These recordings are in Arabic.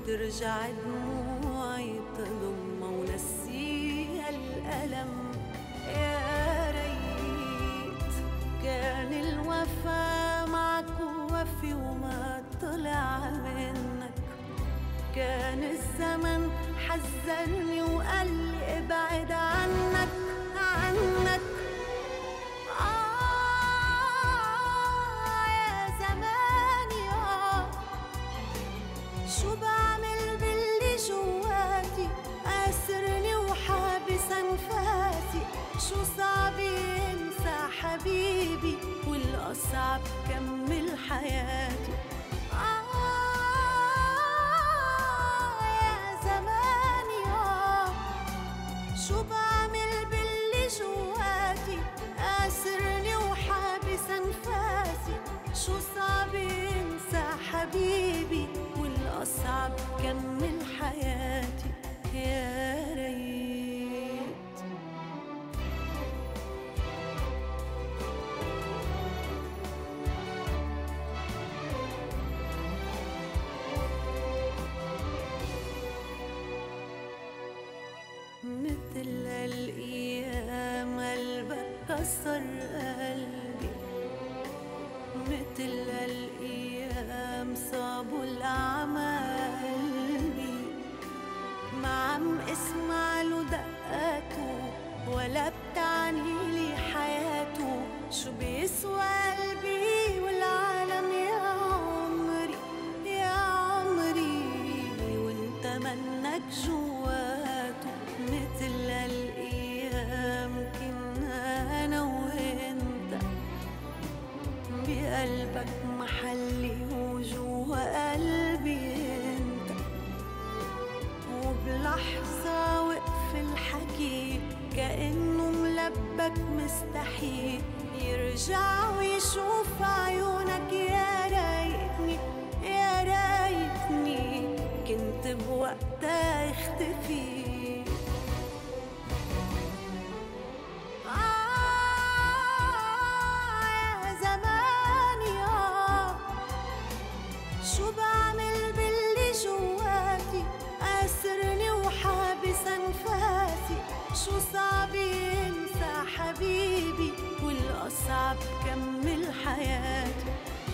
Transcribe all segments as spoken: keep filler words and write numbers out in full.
وترجع دموعي تضم ونسيها الألم. يا ريت كان الوفا معك وفي وما طلع منك، كان الزمن حذرني وقال لي ابعد عنك عنك. آه يا زماني آه، شو بعمل باللي جواتي، قاسرني وحابس أنفاسي. شو صعب ينسى حبيبي والأصعب كمل حياتي. شو بعمل باللي جواتي، قاسرني وحابس أنفاسي. شو صعب ينسى حبيبي والأصعب كمل حياتي. يا ريت مثل الأيام قلبك كسر قلبي، مثل الأيام صابوا الأعمى قلبي. ما عم اسمع له دقاته ولا بتعني لي حياته. شو بيسوى قلبي والعالم يا عمري يا عمري وانت منك جواته. مثل الأيام كنا أنا وإنت، بقلبك محلي وجوا قلبي إنت. وبلحظة وقف الحكي كأنه ملبك مستحيل يرجع ويشوف عيونك. يا ريتني يا ريتني كنت بوقتها اختفي. شو بعمل باللي جواتي، قاسرني وحابس أنفاسي. شو صعب ينسى حبيبي والأصعب كمل حياتي.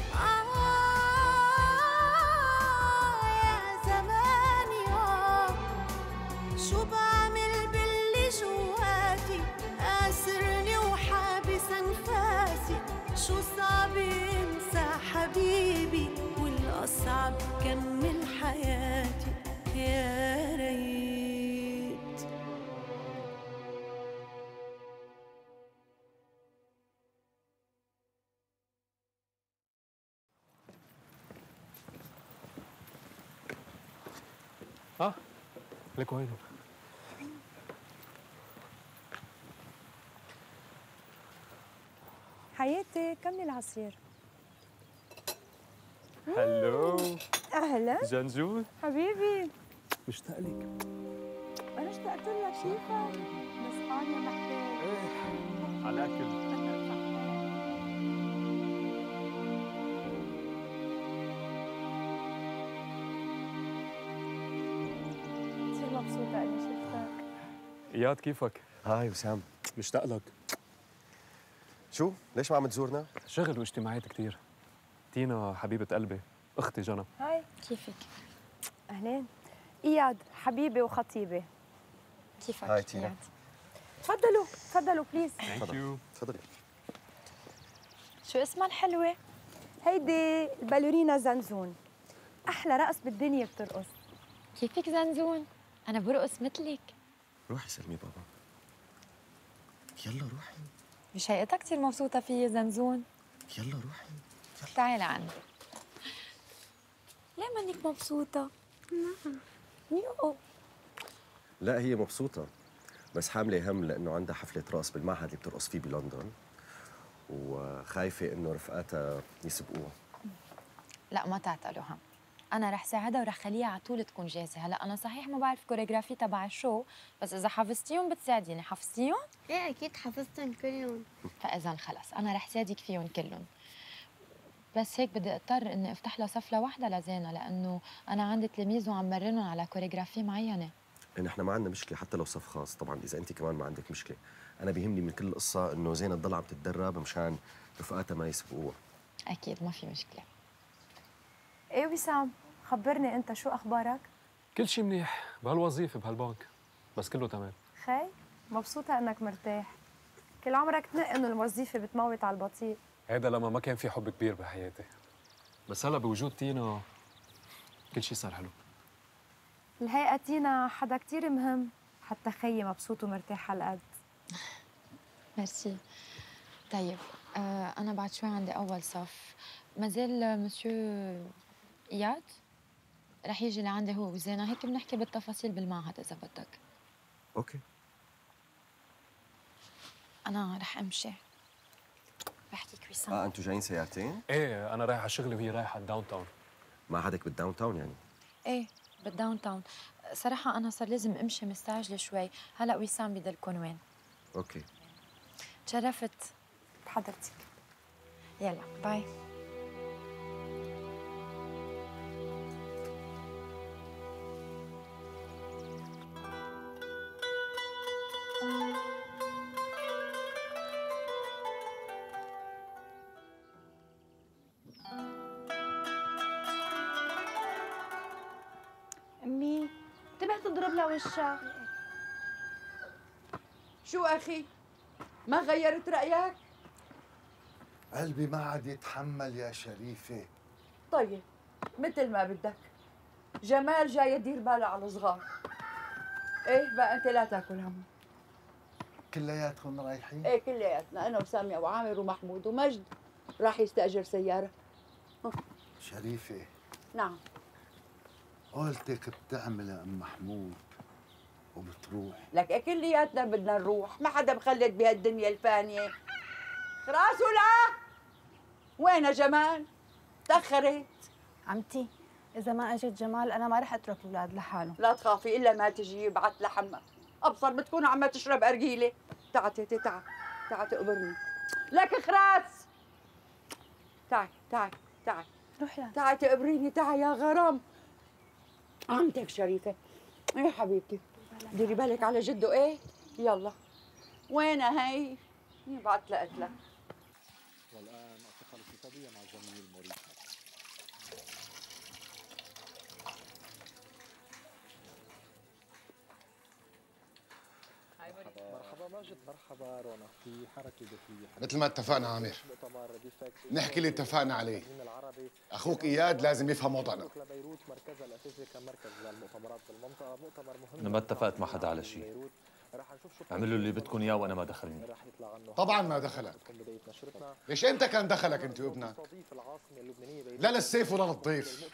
آه يا زماني آه، شو بعمل باللي جواتي، قاسرني وحابس أنفاسي. شو صعب ينسى حبيبي والأصعب كمل حياتي. يا ريت اه لك وينه؟ حياتي كملي العصير. هلو اهلا جنجول حبيبي. مشتاق لك. انا اشتقت لك كيفك؟ بس انا محتاج ايه على الاكل. كثير مبسوطة اني شفتك. اياد كيفك؟ هاي وسام، مشتاق لك. شو؟ ليش ما عم تزورنا؟ شغل واجتماعيات كثير. تينا حبيبة قلبي، اختي جنى. هاي كيفك؟ اهلين. اياد حبيبي وخطيبي. كيفك؟ هاي تينا. إياد؟ تفضلوا تفضلوا بليز. ثانك يو. تفضلي. شو اسمها الحلوة؟ هيدي البالورينا زنزون، احلى رقص بالدنيا بترقص. كيفك زنزون؟ أنا برقص مثلك. روحي سلمي بابا. يلا روحي. مش هيئتها كثير مبسوطة فيي زنزون؟ يلا روحي. يلا. تعالي لعندي. ليه مانك مبسوطة؟ يو لا هي مبسوطة، بس حاملة هم لأنه عندها حفلة رقص بالمعهد اللي بترقص فيه بلندن، وخايفة إنه رفقاتها يسبقوها. لا ما تعتقلوا هم، أنا رح ساعدها ورح خليها على طول تكون جاهزة. هلا أنا صحيح ما بعرف كوريغرافي تبع الشو، بس إذا حفظتيهم بتساعديني. حفظتيهم؟ ايه اكيد حفظتهم كلهم. فإذا خلص أنا رح ساعدك فيهم كلهم. بس هيك بدي اضطر اني افتح لها صف لوحدها لزينه، لانه انا عندي تلاميذ وعم مرنهم على كوريغرافي معينه. نحن ما عندنا مشكله حتى لو صف خاص، طبعا اذا انت كمان ما عندك مشكله. انا بيهمني من كل القصه انه زينه تضل عم تتدرب مشان رفقاتها ما يسبقوها. اكيد ما في مشكله. ايه وسام، خبرني انت شو اخبارك؟ كل شيء منيح بهالوظيفه بهالبنك، بس كله تمام. خي مبسوطة انك مرتاح. كل عمرك تنق انه الوظيفة بتموت على البطيء. هيدا لما ما كان في حب كبير بحياتي، بس هلا بوجود تينا كل شيء صار حلو. الهيئة تينا حدا كتير مهم، حتى خيي مبسوط ومرتاح هالقد. ميرسي. طيب آه انا بعد شوي عندي اول صف، مازال مسيو اياد رح يجي لعندي هو وزينه، هيك بنحكي بالتفاصيل بالمعهد اذا بدك. اوكي. انا رح امشي. بحكيك وسام. اه انتوا جايين سيارتين؟ ايه انا رايح على شغلي وهي رايحه على الداون تاون. معهدك بالداون تاون يعني؟ ايه بالداون تاون. صراحه انا صار لازم امشي مستعجله شوي، هلا وسام بدلكن وين. اوكي. تشرفت بحضرتك. يلا باي. امي انتبه تضرب لها وشها. شو أخي؟ ما غيرت رأيك؟ قلبي ما عاد يتحمل يا شريفة. طيب مثل ما بدك. جمال جاي يدير باله على الصغار. ايه بقى انت لا تاكل هم. كلياتكم رايحين؟ ايه كلياتنا، انا وسامية وعامر ومحمود ومجد راح يستأجر سيارة. شريفة. نعم. قولتك بتعمل ام محمود وبتروح. لك كلياتنا بدنا نروح، ما حدا مخلد بهالدنيا الفانية. خلاص ولا؟ وين جمال؟ تأخرت. عمتي اذا ما اجت جمال انا ما رح اترك الاولاد لحالهم. لا تخافي الا ما تجي يبعث لحمى. ابصر بتكون عم تشرب ارجيله. تعي تيتي تعي تعي تقبرني. لك خراس. تعي تعي تعي روح يا تعي تقبريني. تعي يا غرام. عمتك شريفه. ايه حبيبتي ديري بالك على جده. ايه يلا. وينها هي؟ يبعث لقتلك. والآن الثقة الاقتصادية مع الزميل موريس. مرحبا ماجد. مرحبا رونا. في حركة داخلية مثل ما اتفقنا عامر، نحكي اللي اتفقنا عليه. اخوك اياد لازم يفهم وضعنا. انا ما اتفقت مع حدا على شيء، اعملوا اللي بدكم اياه وانا ما دخلني. طبعا ما دخلك. ليش انت كان دخلك انت وابنك؟ لا للسيف ولا للضيف.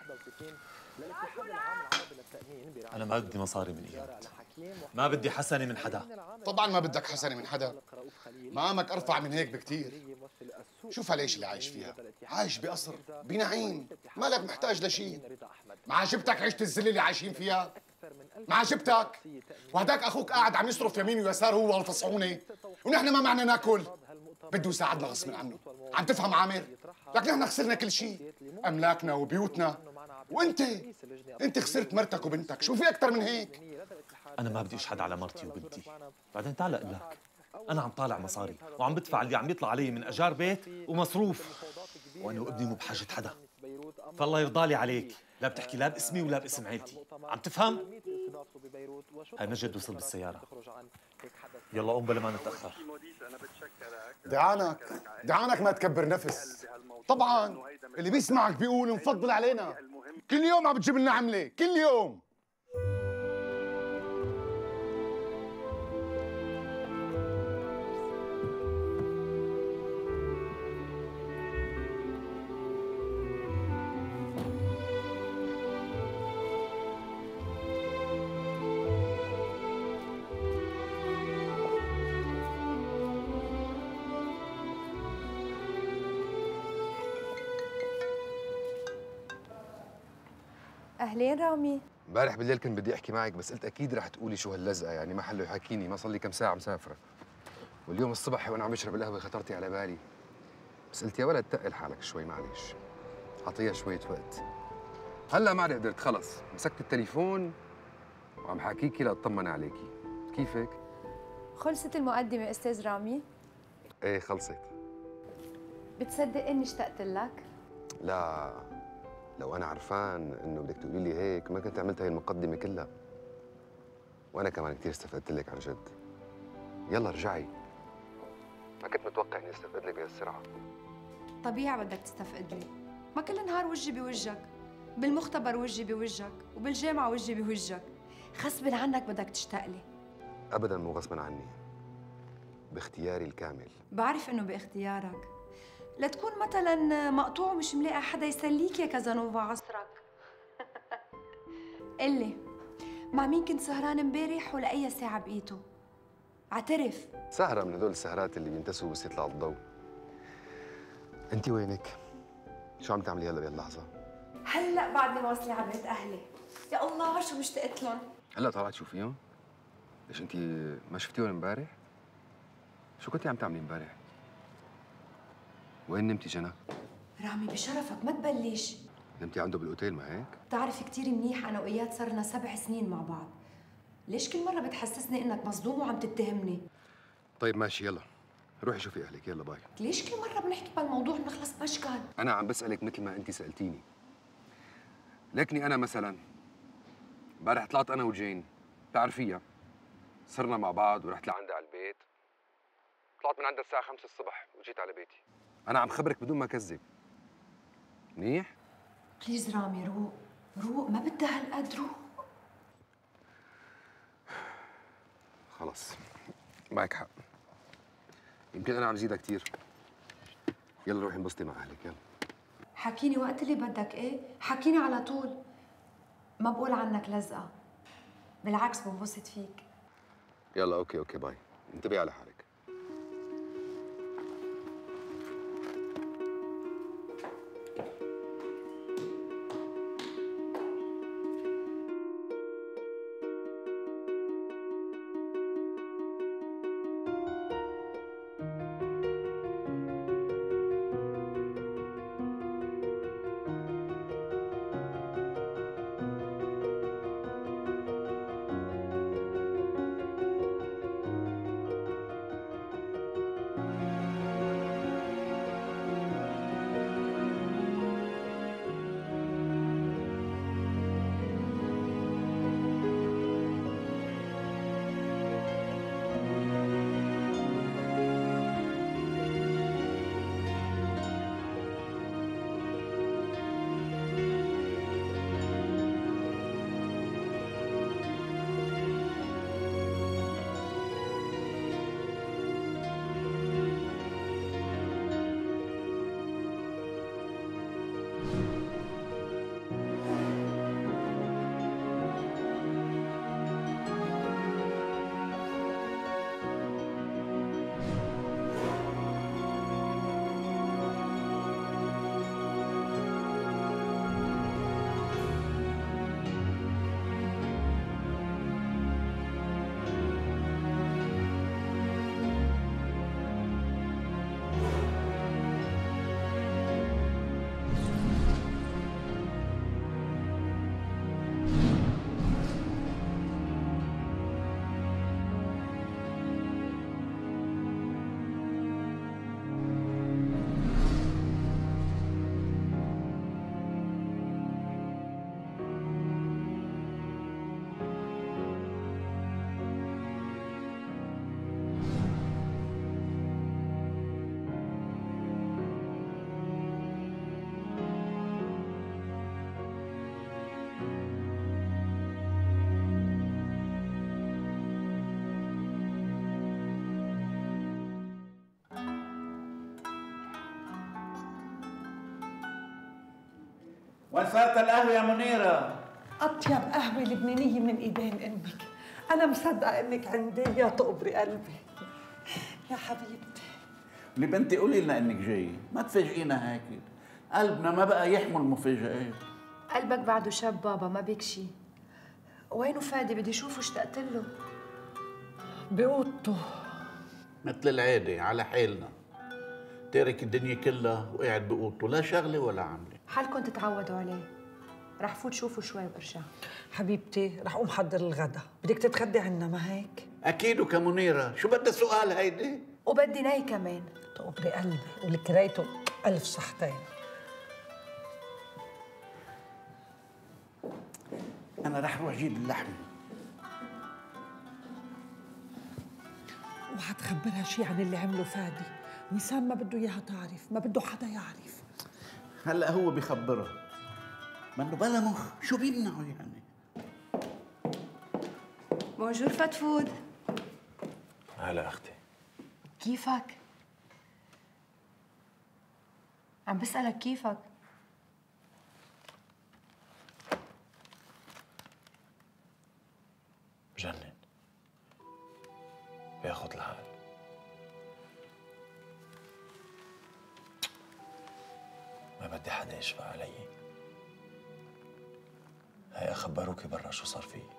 انا ما بدي مصاري من اياد، ما بدي حسنه من حدا. طبعا ما بدك حسنه من حدا، مقامك ارفع من هيك بكتير. شوف ليش اللي عايش فيها، عايش بقصر بنعيم، مالك محتاج لشيء. ما عجبتك عيشة الذل اللي عايشين فيها؟ ما عجبتك؟ وهداك اخوك قاعد عم يصرف يمين ويسار هو والفصعونه، ونحن ما معنا ناكل. بده يساعدنا غصب عنه. عم تفهم عامر؟ لك نحن خسرنا كل شيء، املاكنا وبيوتنا، وانت انت خسرت مرتك وبنتك. شو في اكثر من هيك؟ انا ما بدي اشحد على مرتي وبنتي. بعدين تعال اقول لك، انا عم طالع مصاري وعم بدفع اللي عم يطلع علي من اجار بيت ومصروف، وانا وابني مو بحاجه حدا. فالله يرضى لي عليك، لا بتحكي لا باسمي ولا باسم عيلتي. عم تفهم؟ هاي مجد وصل بالسياره. يلا قوم بلا ما نتاخر. دعانك دعانك ما تكبر نفس. طبعا اللي بيسمعك بيقول مفضل علينا. كل يوم عم بتجيب لنا عمله، كل يوم. اهلين رامي. امبارح بالليل كنت بدي احكي معك، بس قلت اكيد رح تقولي شو هاللزقه، يعني ما حلو يحكيني، ما صار لي كم ساعه مسافره. واليوم الصبح وانا عم بشرب القهوه خطرتي على بالي. بس قلت يا ولد تقل حالك شوي معلش، اعطيها شوية وقت. هلا ما عاد قدرت، خلص مسكت التليفون وعم حاكيكي لاطمن عليكي. كيفك؟ خلصت المقدمة أستاذ رامي؟ ايه خلصت. بتصدق إني اشتقت لك؟ لا، لو أنا عرفان إنه بدك تقولي لي هيك ما كنت عملت هاي المقدمة كلها. وأنا كمان كثير استفدت لك عن جد. يلا ارجعي. ما كنت متوقع إني استفقد لك بهالسرعة. طبيعي بدك تستفقد لي، ما كل نهار وجهي بوجهك، بالمختبر وجهي بوجهك، وبالجامعة وجهي بوجهك، غصب عنك بدك تشتاق لي. أبداً مو غصباً عني، باختياري الكامل. بعرف إنه باختيارك، لا تكون مثلا مقطوع ومش ملاقي حدا يسليك يا كازانوفا عصرك. قلي، مع مين كنت سهران امبارح ولا أي ساعة بقيته؟ اعترف. سهرة من هدول السهرات اللي بينتسوا بس يطلع الضوء. أنت وينك؟ شو عم تعملي هلا بهاللحظة؟ هلا بعدني واصلة على بيت أهلي. يا الله شو مشتقت لهم. هلا طلعت تشوفيهم؟ ليش أنت ما شفتيهم امبارح؟ شو كنتي عم تعملي امبارح؟ وين نمتي جنى؟ رامي بشرفك ما تبلش. نمتي عنده بالاوتيل ما هيك؟ بتعرف كثير منيح انا واياد صرنا سبع سنين مع بعض. ليش كل مرة بتحسسني انك مصدوم وعم تتهمني؟ طيب ماشي يلا روحي شوفي اهلك، يلا باي. ليش كل مرة بنحكي بهالموضوع بنخلص باشكال؟ انا عم بسألك مثل ما انت سألتيني. لكني انا مثلا امبارح طلعت انا وجين، بتعرفيها، صرنا مع بعض ورحت لعندها على البيت. طلعت من عندها الساعة خمسة الصبح وجيت على بيتي. انا عم خبرك بدون ما اكذب. منيح؟ بليز رامي روق روق، ما بدها هالقد روق. خلص معك حق، يمكن انا عم زيدها كثير. يلا روحي انبسطي مع اهلك يلا. حكيني وقت اللي بدك، ايه حكيني على طول. ما بقول عنك لزقة، بالعكس بنبسط فيك. يلا اوكي اوكي باي، انتبهي على حالك. وين صارت القهوة يا منيرة؟ أطيب قهوة لبنانية من إيدين أمك. أنا مصدقة إنك عندي يا تقبري قلبي يا حبيبتي. لبنتي قولي لنا إنك جاية، ما تفاجئينا هيك. قلبنا ما بقى يحمل مفاجآت. قلبك بعده شاب بابا، ما بيك شي. وينه فادي؟ بدي اشوفه، اشتقت له. بأوضته مثل العادة على حالنا. تارك الدنيا كلها وقاعد بأوضته، لا شغلة ولا عملة. حالكم تتعودوا عليه. رح فوت شوفوا شوي وارجع. حبيبتي رح قوم حضر الغدا، بدك تتغدي عنا ما هيك؟ أكيد وكمنيرة، شو بدها سؤال هيدي؟ وبدي ناي كمان. تقبري قلبي ولكريته ألف صحتين. أنا رح أروح أجيب اللحم. وحتخبرها شي عن اللي عمله فادي، وسام ما بده إياها تعرف، ما بده حدا يعرف. هلا هو بخبرها، منه بلا مخ، شو بيمنعه يعني؟ بونجور فتفود. هلا اختي. كيفك؟ عم بسألك كيفك؟ بجنن، بياخد العقل. ما بدي حدا يشفق علي. هي خبروكي برا شو صار فيه.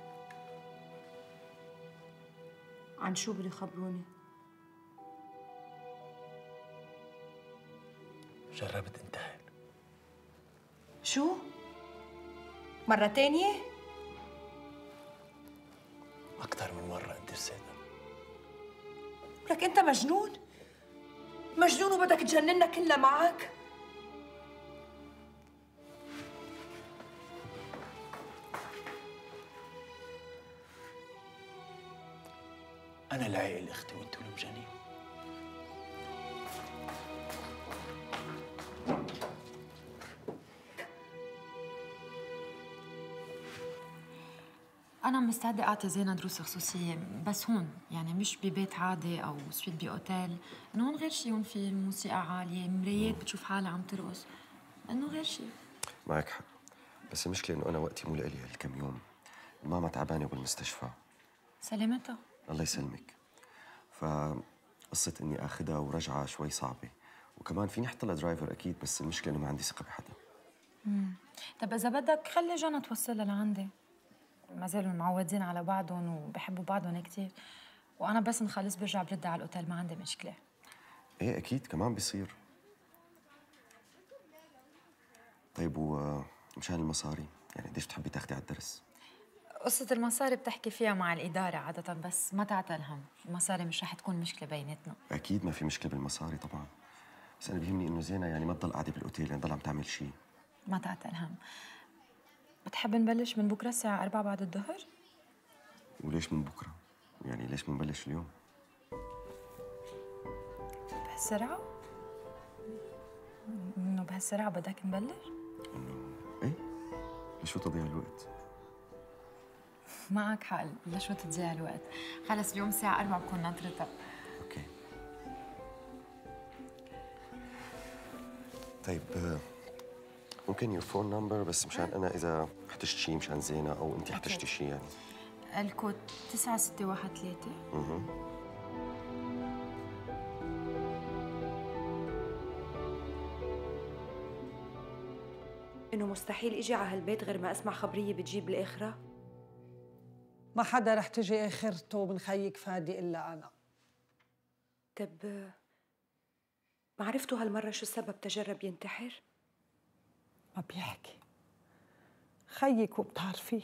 عن شو بده يخبروني؟ جربت انتحر. شو؟ مرة تانية؟ أكثر من مرة أنت السيدة. لك أنت مجنون؟ مجنون وبدك تجننا كلنا معك؟ أنا العاقل أختي وأنتوا المجانين. أنا مستعدة أعطي زينة دروس خصوصية بس هون، يعني مش ببيت عادي أو سويت بأوتيل، إنه هون غير شي، هون في موسيقى عالية، مرايات بتشوف حالها عم ترقص، إنه غير شي. معك حق، بس المشكلة إنه أنا وقتي مو لإلي هالكم يوم. ماما تعبانة بالمستشفى. سلامتها. الله يسلمك. فقصة إني آخذها ورجعة شوي صعبة، وكمان فيني أحط لها درايفر أكيد، بس المشكلة إنه ما عندي ثقة بحدا. امم طب إذا بدك خلي جنى توصلها لعندي، ما زالوا معودين على بعضهم وبحبوا بعضهم كثير، وأنا بس نخلص برجع برد على الأوتيل، ما عندي مشكلة. إيه أكيد كمان بيصير. طيب ومشان المصاري، يعني قديش بتحبي تاخدي على الدرس؟ قصة المصاري بتحكي فيها مع الإدارة عادة، بس ما تعتل هم، المصاري مش رح تكون مشكلة بيناتنا. أكيد ما في مشكلة بالمصاري طبعا، بس أنا بيهمني إنه زينة يعني ما تضل قاعدة بالأوتيل، يعني تضل عم تعمل شيء. ما تعتل هم. بتحب نبلش من بكرة الساعة أربعة بعد الظهر؟ وليش من بكرة؟ يعني ليش ما نبلش اليوم؟ بهالسرعة؟ إنه بهالسرعة بدك نبلش؟ إنه إيه؟ لشو تضيع الوقت؟ معك حق، لشو تضيع الوقت؟ خلص اليوم الساعة أربعة بكون ناطرتك. اوكي. طيب ممكن يور فون نمبر بس مشان انا اذا احتجت شيء مشان زينة او انت احتجتي شيء يعني. الكود تسعة ستة واحد ثلاثة. اها. إنه مستحيل إجي على هالبيت غير ما أسمع خبرية بتجيب الآخرة؟ ما حدا رح تجي آخرته من خيك فادي إلا أنا. طب ما عرفتوا هالمرة شو السبب تجرب ينتحر؟ ما بيحكي خيك وبتعرفيه.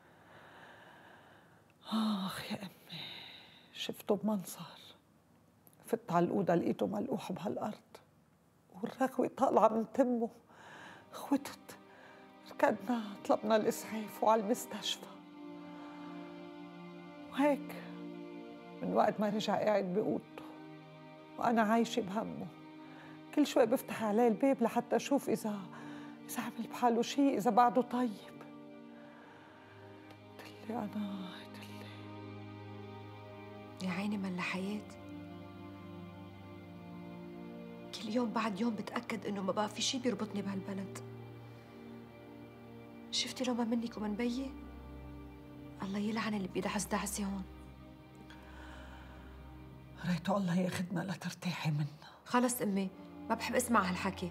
آخ يا أمي، شفته بمنظر، فت على الأوضة لقيته ملقوح بهالأرض والرغوة طالعة من تمه. خوتت، ركضنا طلبنا الإسعاف وعلى المستشفى، وهيك من وقت ما رجع قاعد بأوضته وأنا عايشة بهمه. كل شوي بفتح عليه الباب لحتى أشوف إذا إذا عمل بحاله شيء، إذا بعده طيب. قلت لي أنا قلت لي يا عيني من لحياة، كل يوم بعد يوم بتأكد إنه ما بقى في شيء بيربطني بهالبلد. شفتي لو ما منك ومن بيي؟ الله يلعن اللي بيدعس دعسي هون. ريته الله ياخدنا لترتاحي منا. خلص أمي، ما بحب أسمع هالحكي.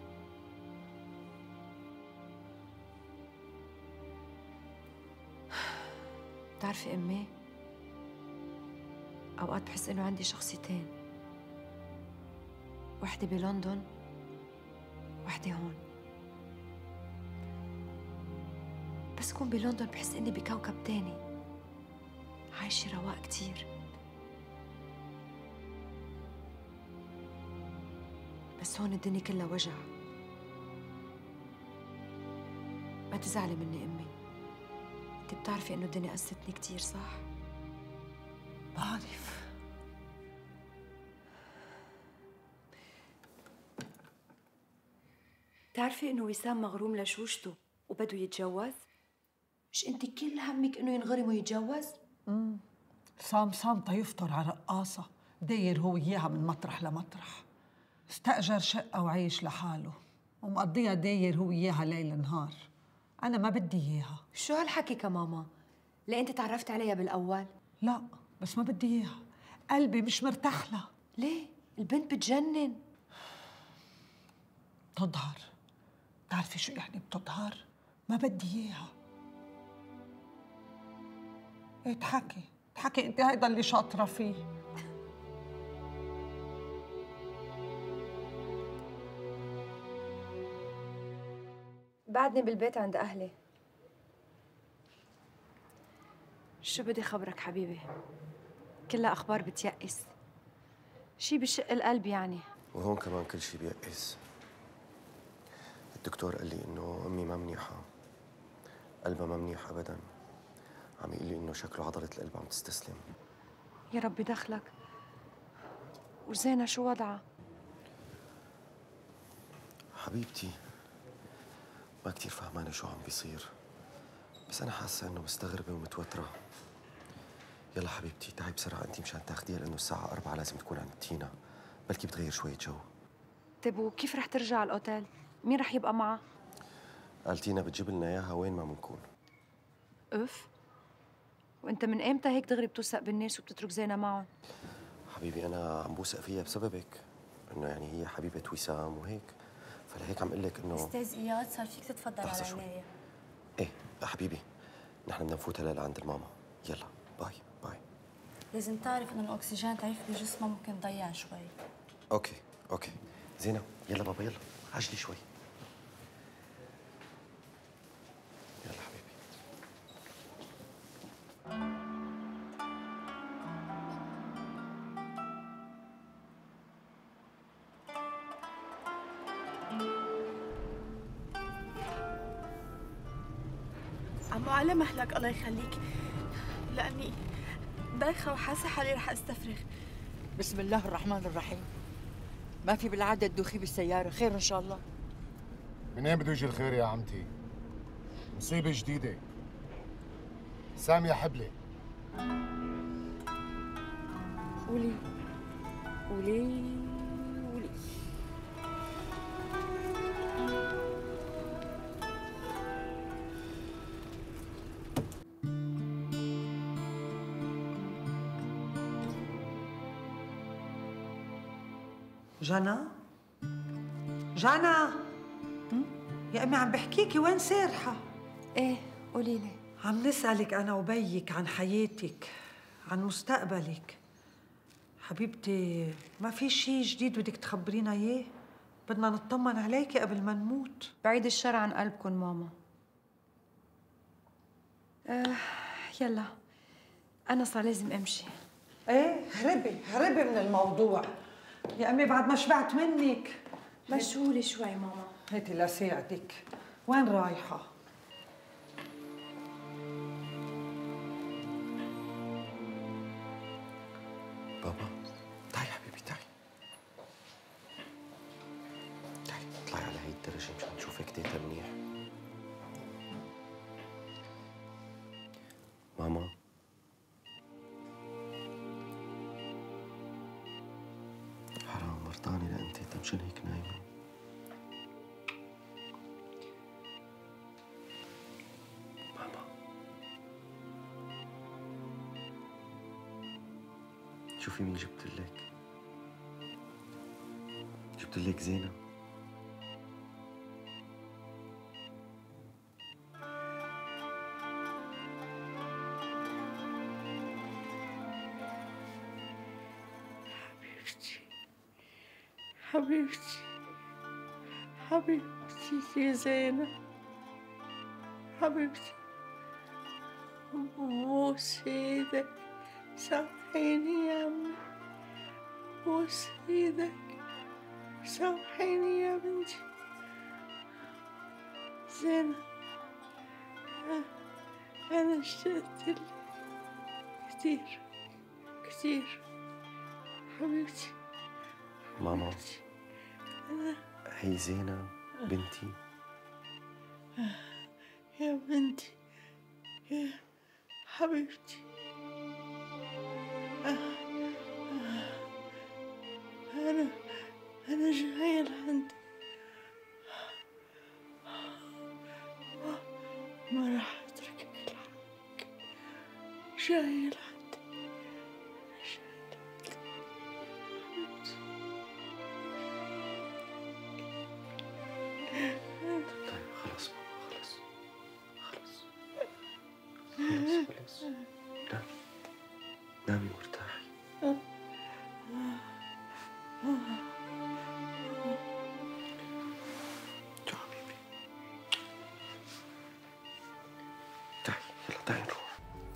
بتعرفي أمي، أوقات بحس إنه عندي شخصيتين، وحدة بلندن وحدة هون. بس كون بلندن بحس إني بكوكب تاني، عايشة رواق كتير. بس هون الدنيا كلها وجع. ما تزعلي مني أمي، انت بتعرفي إنه الدنيا قستني كتير صح؟ بعرف. بتعرفي إنه وسام مغروم لشوشته وبده يتجوز؟ مش انت كل همك إنه ينغرم ويتجوز؟ امم صام صامتة يفطر على رقاصة، داير هو إياها من مطرح لمطرح. استأجر شقة وعايش لحاله، ومقضيها داير هو إياها ليل نهار. أنا ما بدي إياها. شو هالحكي كماما؟ ليه أنت تعرفت عليها بالأول؟ لا، بس ما بدي إياها. قلبي مش مرتاح لها. ليه؟ البنت بتجنن. تظهر. بتعرفي شو يعني بتظهر؟ ما بدي إياها. اضحكي اضحكي، انت هيدا اللي شاطرة فيه. بعدني بالبيت عند أهلي. شو بدي خبرك حبيبي؟ كلها أخبار بتيأس. شي بشق القلب يعني. وهون كمان كل شيء بيأس. الدكتور قال لي إنه أمي ما منيحة، قلبها ما منيح أبداً. عم يقول لي إنه شكله عضلة القلب عم تستسلم. يا ربي دخلك. وزينة شو وضعها؟ حبيبتي ما كتير فهمانة شو عم بيصير، بس أنا حاسة إنه مستغربة ومتوترة. يلا حبيبتي تعي بسرعة أنت مشان تاخديها، لأنه الساعة أربعة لازم تكون عند تينا، بلكي بتغير شوية جو. طيب وكيف رح ترجع على الأوتيل؟ مين رح يبقى معها؟ قال تينا بتجيب لنا إياها وين ما بنكون. أف، وأنت من إمتى هيك دغري بتوثق بالناس وبتترك زينة معهم؟ حبيبي أنا عم بوثق فيها بسببك، إنه يعني هي حبيبة وسام وهيك، فلهيك عم أقول لك إنه أستاذ إياد صار فيك تتفضل على العناية. إيه يا حبيبي، نحن بدنا نفوت هلا لعند الماما، يلا باي باي. لازم تعرف إنه الأكسجين ضعيف بجسمها، ممكن تضيع شوي. أوكي أوكي زينة، يلا بابا يلا عجلي شوي. يلا حبيبي. عمو على مهلك الله يخليك، لأني دايخة وحاسة حالي رح استفرغ. بسم الله الرحمن الرحيم. ما في بالعادة تدوخي بالسيارة، خير إن شاء الله. منين بده يجي الخير يا عمتي؟ مصيبة جديدة. سامية حبلة. قولي قولي قولي. جنى؟ جنى؟ يا أمي عم بحكيكي، وين سارحة؟ إيه قولي لي. عم نسألك أنا وبيك عن حياتك، عن مستقبلك. حبيبتي ما في شيء جديد بدك تخبرينا إياه؟ بدنا نطمن عليكي قبل ما نموت. بعيد الشر عن قلبكم ماما. آه يلا أنا صار لازم أمشي. إيه هربي هربي من الموضوع. يا أمي بعد ما شبعت منك. مشغولة شوي ماما. هاتي لساعدك. وين رايحة؟ بابا تعي حبيبي تعي تعي اطلعي على هي الدرجة مشان نشوفك تيتا منيح. ماما حرام مرضاني لأن تيتا مشان هيك نايمة. ماما شوفي مين جبت لك. جبت لك زينة. حبيبتي حبيبتي حبيبتي يا زينب حبيبتي بوس ايدك سامحيني يا امي بوس ايدك سامحيني يا بنتي زينب انا اشتقت لك كتير كتير حبيبتي ماما أنا هي زينب بنتي. يا بنتي يا حبيبتي أنا أنا جاية لعندك ما راح أتركك لحالك جاية لعندك طيب خلاص ماما خلاص خلاص خلاص خلاص نامي نامي وارتاحي. يا حبيبي تعي يلا تعي نروح.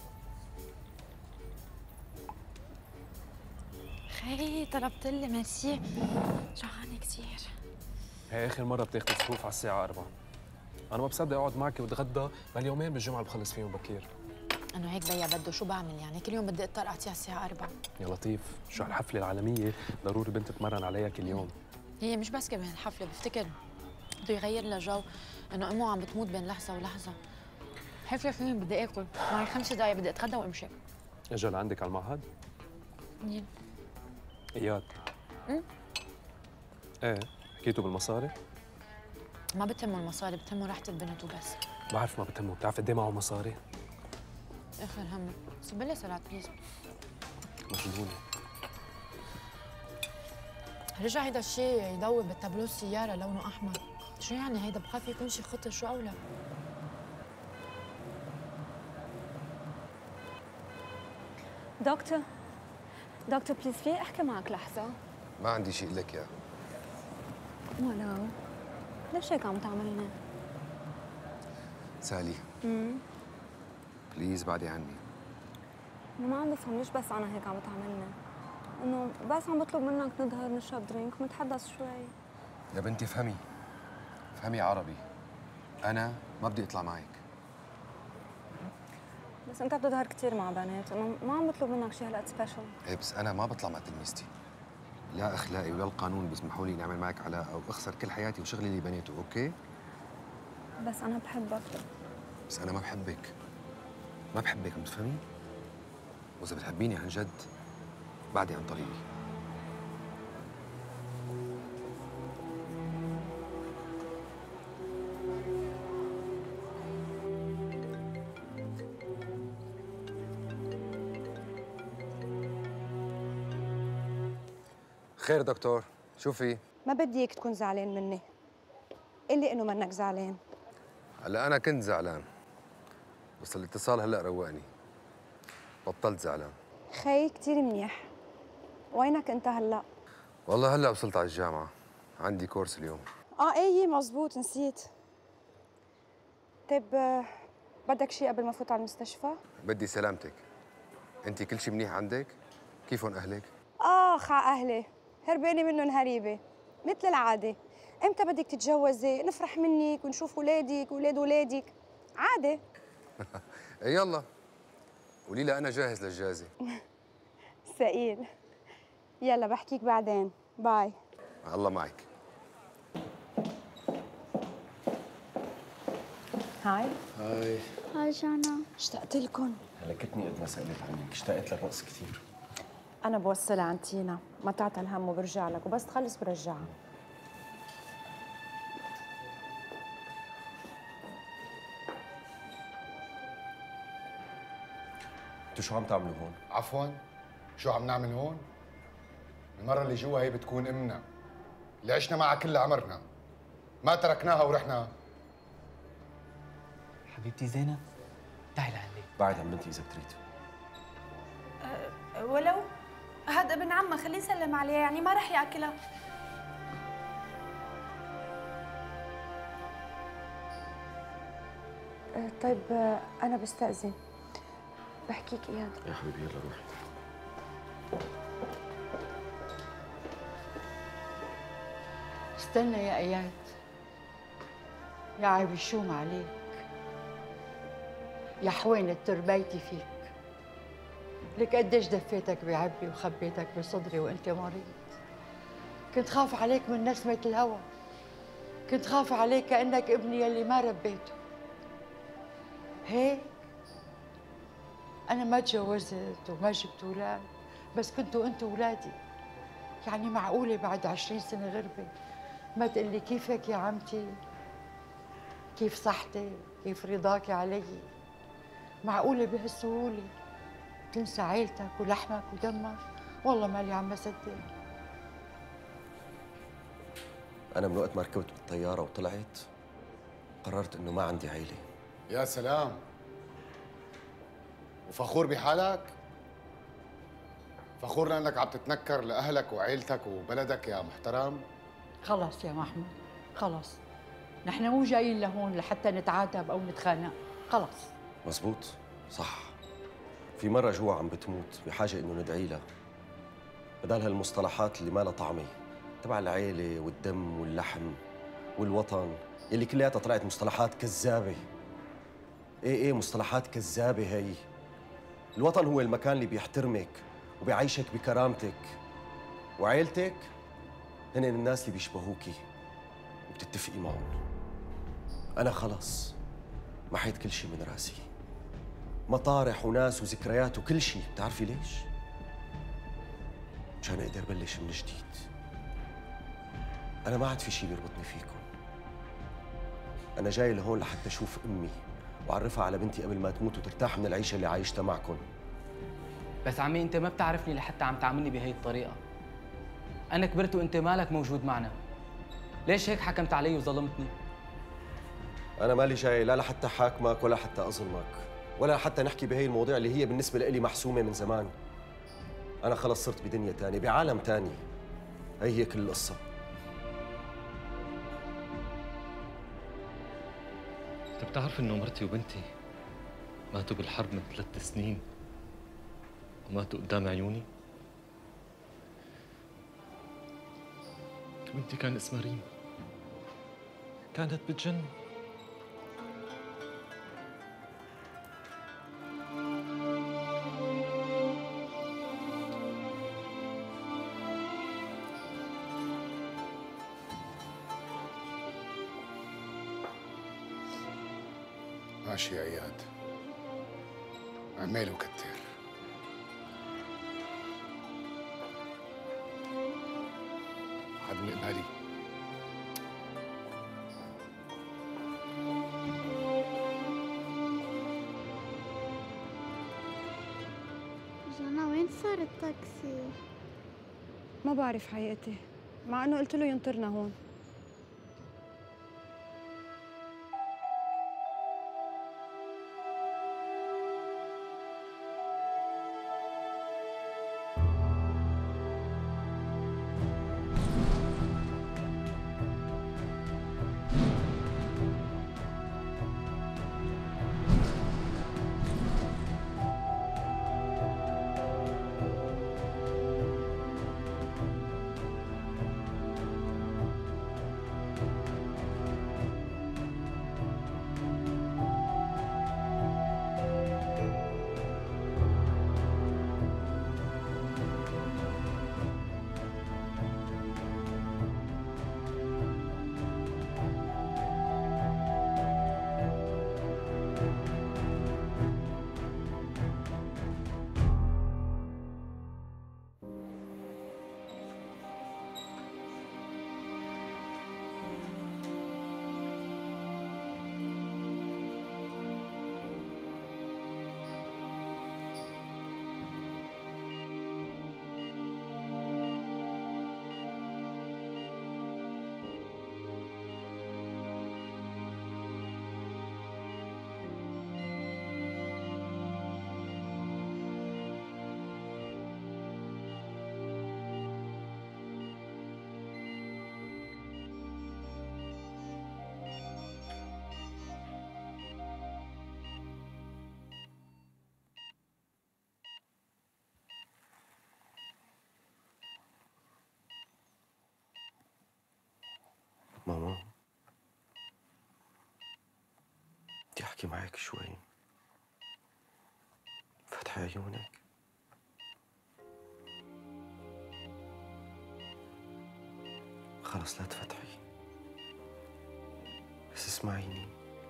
خي طلبت لي ميرسي جوعانة كثير. هي اخر مره بتاخذي صفوف على الساعه أربعة. انا ما بصدق اقعد معك واتغدى بهاليومين بالجمعه اللي بخلص فيهم بكير. انه هيك بيا بده شو بعمل يعني كل يوم بدي اضطر اعطيها الساعه أربعة. يا لطيف شو هالحفله العالميه ضروري بنت تتمرن عليها كل يوم. هي مش بس كمان الحفله بفتكر بده يغير لها جو انه امه عم بتموت بين لحظه ولحظه. حفله فين بدي اكل معي خمس دقايق بدي اتغدى وامشي. اجى لعندك على المعهد؟ مين؟ اياد. امم ايه حكيتوا بالمصاري؟ ما بتهمه المصاري بتهمه راحه البنت وبس. بعرف ما بتهمه، بتعرف قد ايه معه مصاري؟ اخر همه صب لي صلاه بليز. مجنونه. رجع هيدا الشيء يضوي بالتابلو السياره لونه احمر. شو يعني هيدا بخاف يكون شي خطر شو اولى. دكتور دكتور بليز في احكي معك لحظه؟ ما عندي شيء لك يا ولو ليش هيك عم تعملنا؟ سالي امم بليز بعدي عني. انا ما عم بفهم ليش بس انا هيك عم تعملنا؟ انه بس عم بطلب منك نظهر نشرب درينك ونتحدث شوي. يا بنتي افهمي افهمي عربي. انا ما بدي اطلع معك. بس انت بتظهر كثير مع بنات انه ما عم بطلب منك شيء هالقد سبيشل. ايه بس انا ما بطلع مع تلميذتي. لا اخلاقي ولا القانون بيسمحوا لي نعمل معك علاقه او اخسر كل حياتي وشغلي اللي بنيته. اوكي بس انا بحبك. بس انا ما بحبك ما بحبك عم تفهمي؟ واذا بتحبيني عن جد بعدي عن طريقي. خير دكتور شو في؟ ما بدي اياك تكون زعلان مني. قل لي انه منك زعلان. هلا انا كنت زعلان بس الاتصال هلا روقني. بطلت زعلان. خي كثير منيح. وينك انت هلا؟ والله هلا وصلت على الجامعة، عندي كورس اليوم. اه ايه مزبوط نسيت. طيب آه، بدك شيء قبل ما فوت على المستشفى؟ بدي سلامتك. انت كل شيء منيح عندك؟ كيفهم اهلك؟ اخ على اهلي، هربانه منهم هريبه مثل العاده. امتى بدك تتجوزي؟ نفرح منك ونشوف اولادك واولاد اولادك. عادي. يلا قولي لي انا جاهز للجازة. ثقيل. يلا بحكيك بعدين. باي. الله معك. هاي. هاي هاي جانا. اشتقت لكم. هلكتني قد ما سألت عنك، اشتقت لك نقص كثير. أنا بوصلها عند تينا، ما تعطى الهم وبرجع لك وبس تخلص برجعها. انتوا شو عم تعملوا هون؟ عفوا شو عم نعمل هون؟ المرة اللي جوا هي بتكون امنا اللي عشنا معها كل عمرنا، ما تركناها ورحنا. حبيبتي زينب تعي لعندي. بعد عن بنتي اذا بتريد. أه ولو هذا ابن عمها خليه يسلم عليها يعني ما رح ياكلها. آه، طيب آه، أنا بستأذن. بحكيك إياد. يا حبيبي يلا روحي. استنى يا اياد، يا عيب الشوم عليك، يا حوينة تربيتي فيك. لك قديش دفيتك بعبي وخبيتك بصدري وانت مريض. كنت خاف عليك من نسمة الهوى، كنت خاف عليك كأنك ابني يلي ما ربيته. هيك أنا ما تجوزت وما جبت أولاد، بس كنتوا أنتوا أولادي. يعني معقولة بعد عشرين سنة غربة ما تقلي كيفك يا عمتي؟ كيف صحتك؟ كيف رضاكي علي؟ معقولة بهالسهولة تنسى عيلتك ولحمك ودمك؟ والله مالي عم بصدق. أنا من وقت ما ركبت بالطيارة وطلعت قررت إنه ما عندي عيلة. يا سلام، وفخور بحالك؟ فخور لأنك عم تتنكر لأهلك وعيلتك وبلدك يا محترم؟ خلص يا محمود، خلص. نحن مو جايين لهون لحتى نتعاتب أو نتخانق، خلص. مزبوط، صح. في مرة جوا عم بتموت بحاجة إنه ندعي لها. بدال هالمصطلحات اللي ما لها طعمة تبع العيلة والدم واللحم والوطن يلي كلياتها طلعت مصطلحات كذابة. إيه إيه مصطلحات كذابة هي. الوطن هو المكان اللي بيحترمك وبيعيشك بكرامتك، وعيلتك هن الناس اللي بيشبهوكي وبتتفقي معهم. أنا خلص محيت كل شيء من راسي، مطارح وناس وذكريات وكل شيء. بتعرفي ليش؟ مشان أقدر بلش من جديد. أنا ما عاد في شيء بيربطني فيكم. أنا جاي لهون لحتى أشوف أمي وأعرفها على بنتي قبل ما تموت وترتاح من العيشة اللي عايشتها معكم. بس عمي انت ما بتعرفني لحتى عم تعاملني بهي الطريقه. انا كبرت وانت مالك موجود معنا. ليش هيك حكمت علي وظلمتني؟ أنا مالي جاي لا لحتى حاكمك ولا حتى أظلمك ولا حتى نحكي بهي المواضيع اللي هي بالنسبة لي محسومة من زمان. أنا خلص صرت بدنيا تانية بعالم تاني. هي هي كل القصة. انت بتعرف انه مرتي وبنتي ماتوا بالحرب من ثلاث سنين وماتوا قدام عيوني؟ بنتي كان اسمها ريم، كانت بتجن. ماشي يا اياد، اعمل وكتر. حد من قبالي. جانا وين صار التاكسي؟ ما بعرف حقيقتي، مع إنه قلت له ينطرنا هون. ماما، بدي أحكي معك شوي. فتحي عيونك. خلص لا تفتحي، بس اسمعيني.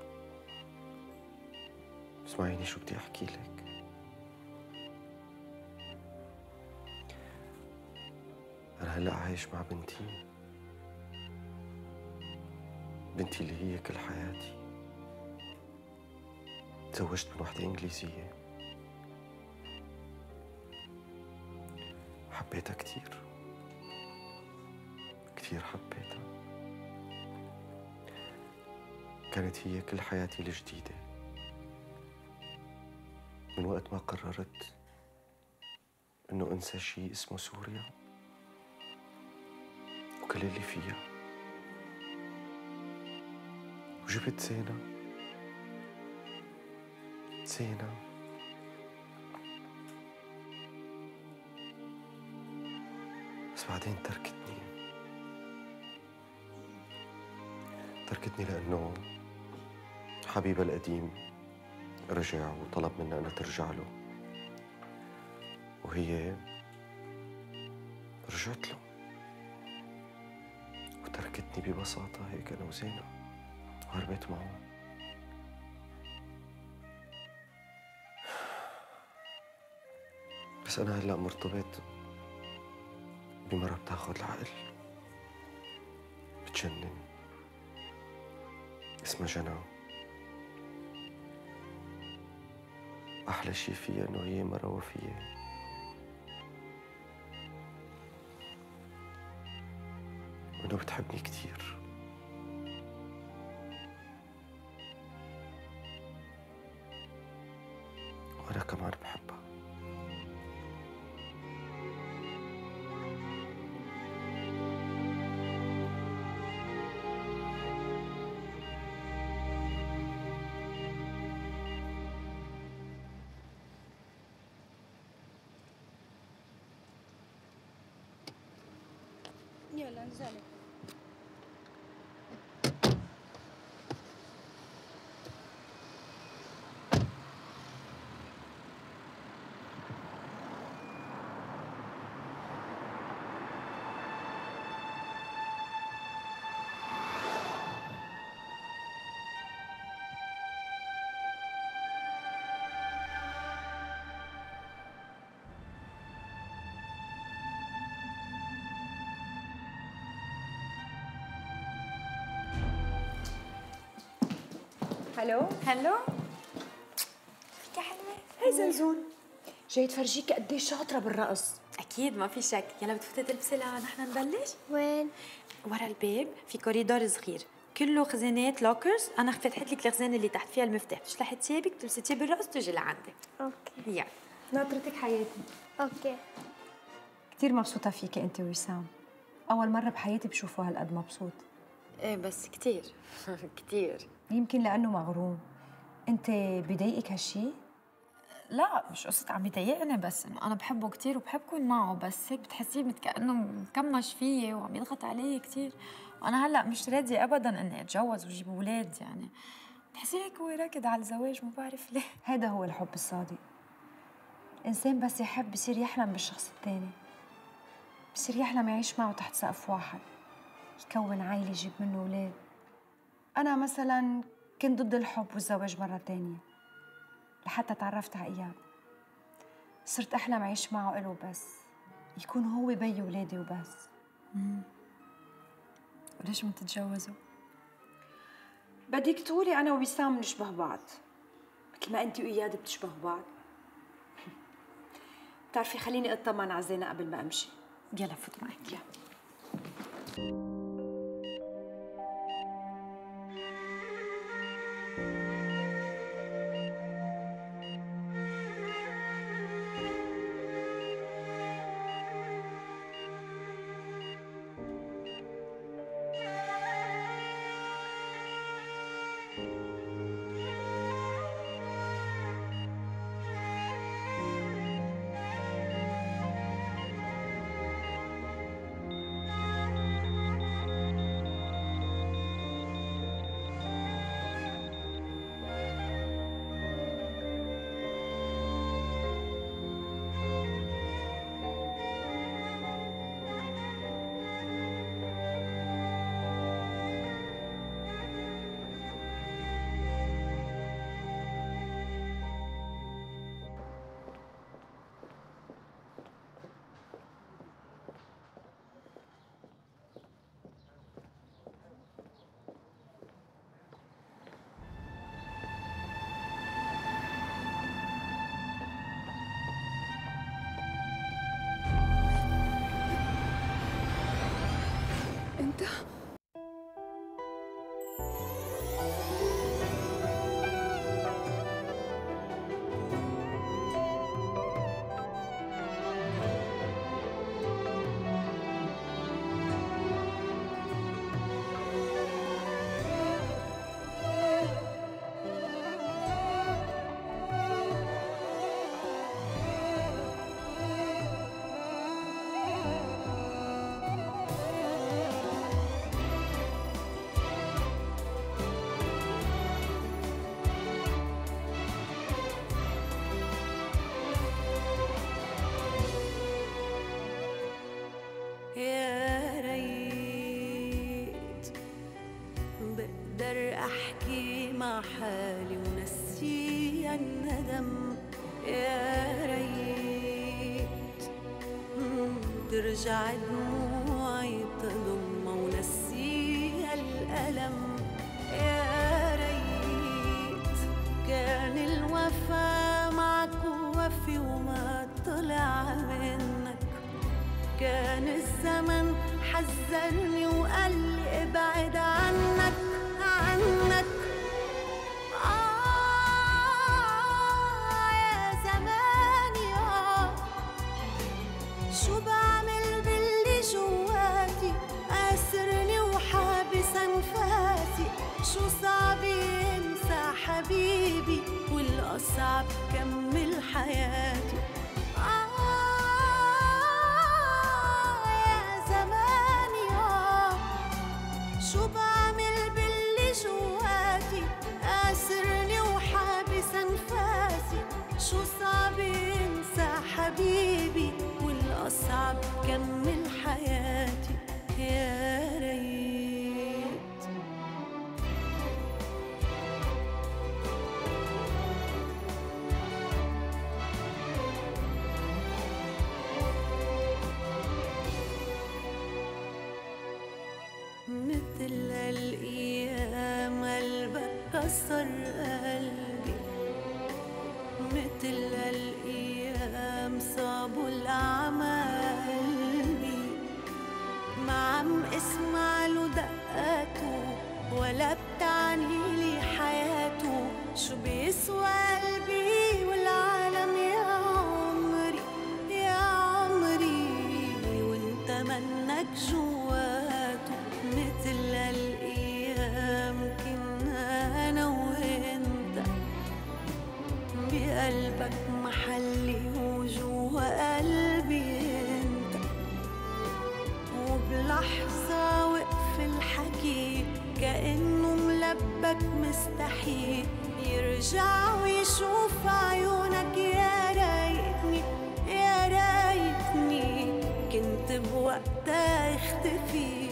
اسمعيني شو بدي أحكي لك. أنا هلأ عايش مع بنتي، بنتي اللي هي كل حياتي. تزوجت من وحدة إنجليزية، حبيتها كتير كتير حبيتها. كانت هي كل حياتي الجديدة من وقت ما قررت إنه أنسى شيء اسمه سوريا وكل اللي فيها، وجبت زينة. زينة بس بعدين تركتني. تركتني لأنه حبيبها القديم رجع وطلب منها أنا ترجع له، وهي رجعت له وتركتني ببساطة هيك أنا وزينة وهربت معه. بس أنا هلأ مرتبط بمرة بتاخد العقل، بتجنن، اسمها جنى. أحلى شي فيها إنه هي مرة وفية، وإنه بتحبني كتير. وأنا كمان بحبها. يلا انزلي. هلو هلو فيك حلوة. هي زنزون، جاي تفرجيكي قديش شاطرة بالرقص. أكيد ما في شك. يلا بتفوتي تلبسي لنحن نبلش؟ وين؟ ورا الباب في كوريدور صغير كله خزانات لوكرز. أنا فتحت لك الخزانة اللي تحت فيها المفتاح، بتشلحي ثيابك بتلبسي ثياب الرقص تجي لعندي. اوكي يلا. ناطرتك حياتي. اوكي. كثير مبسوطة فيكي أنت ووسام، أول مرة بحياتي بشوفه هالقد مبسوط. إيه بس كثير كثير. يمكن لأنه مغروم. أنت بضايقك هالشي؟ لا مش قصة عم يضايقني، بس إنه أنا بحبه كثير وبحب كون معه، بس هيك بتحسيه كأنه مكمش فيي وعم يضغط علي كثير، وأنا هلا مش راضية أبدا إني أتجوز وأجيب أولاد. يعني بتحسيه هيك هو راكد على الزواج، ما بعرف ليه. هذا هو الحب الصادق. الإنسان بس يحب بصير يحلم بالشخص الثاني، بصير يحلم يعيش معه تحت سقف واحد، يكون عائلة يجيب منه أولاد. أنا مثلاً كنت ضد الحب والزواج مرة تانية، لحتى تعرفت على إياد. صرت أحلم أعيش معه إله بس، يكون هو بي ولادي وبس. امم وليش ما تتجوزوا؟ بدك تقولي أنا ووسام نشبه بعض مثل ما أنت وإياد بتشبهوا بعض. بتعرفي خليني أطمن على زينة قبل ما أمشي. يلا فوت معك. يلا. أحكي مع حالي ونسي الندم. يا ريت ترجع دموعي تضم ونسي الألم. يا ريت كان الوفا معك وفي وما طلع منك. كان الزمن حذرني وقال لي ابعد عنك عنك. آه يا زماني آه شو بعمل باللي جواتي قاسرني وحابس أنفاسي. شو صعب ينسى حبيبي والأصعب كمل حياتي. شو بعمل باللي جواتي قاسرني وحابس أنفاسي. شو صعب ينسى حبيبي والأصعب كمل حياتي. يا ريت مثل الأيام قلبك كسر قلبي. مثل الأيام صابوا الأعمى قلبي. ما عم اسمع له دقاته ولا بتعني لي حياته. شو بيسوى قلبي والعالم يا عمري يا عمري وانت منك جواته. مثل الأيام كنا أنا وإنت بقلبك محلي وجوا قلبي إنت. وبلحظة وقف الحكي كأنه ملبك مستحيل يرجع ويشوف عيونك. يا ريتني يا ريتني كنت بوقتها اختفي.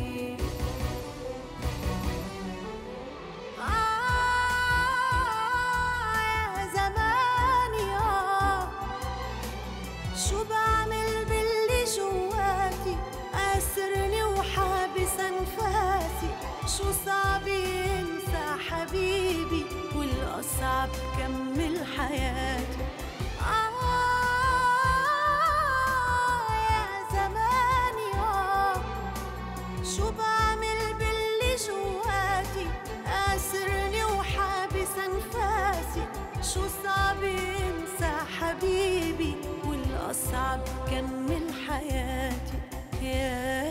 شو بعمل باللي جواتي قاسرني وحابس أنفاسي. شو صعب ينسى حبيبي والأصعب كمل حياتي. آه يا زماني آه شو بعمل باللي جواتي قاسرني وحابس أنفاسي. شو صعب ينسى حبيبي والأصعب كمل حياتي. يا